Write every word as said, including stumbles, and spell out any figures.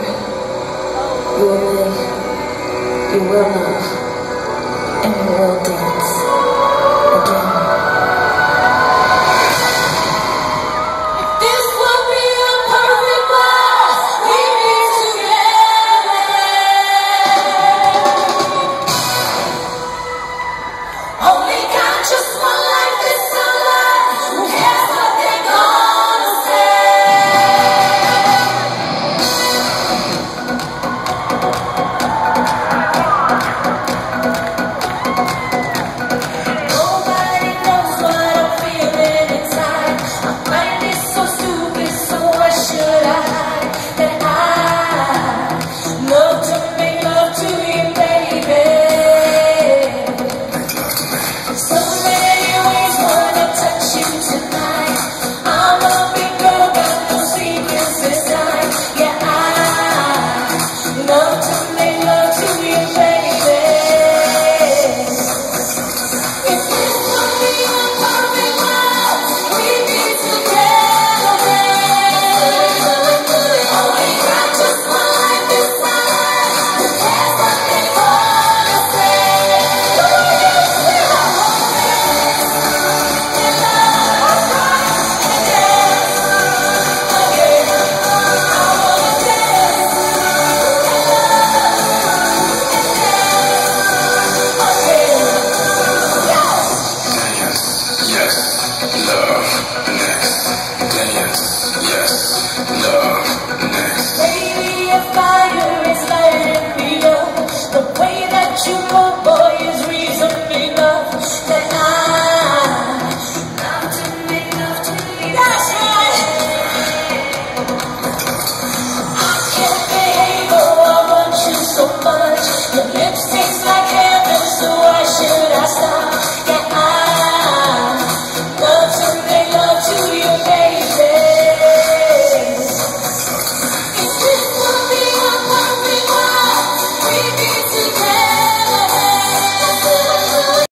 You will live, you will love, and you will dance again. This will be a perfect world. We be together. Only got just one life, this our life. Who cares what they're gonna say? Nobody knows what I'm feeling inside. My mind is so stupid, so why should I hide that I love to make love to you, baby? So many ways wanna touch you tonight. I'm a big girl, got no secrets this time. Yeah, I love to make love to you, baby. If this would be a perfect world, we'd be together. Only got just one life, this my life. Who cares what they gonna say? Yes, love next. Then yes, yes, love next. Baby, if I